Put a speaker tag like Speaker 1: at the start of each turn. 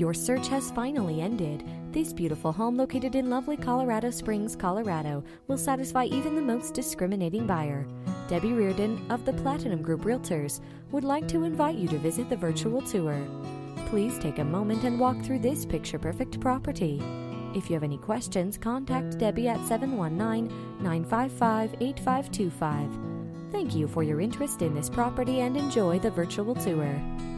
Speaker 1: Your search has finally ended. This beautiful home located in lovely Colorado Springs, Colorado will satisfy even the most discriminating buyer. Debbie Reardon of the Platinum Group Realtors would like to invite you to visit the virtual tour. Please take a moment and walk through this picture-perfect property. If you have any questions, contact Debbie at 719-955-8525. Thank you for your interest in this property and enjoy the virtual tour.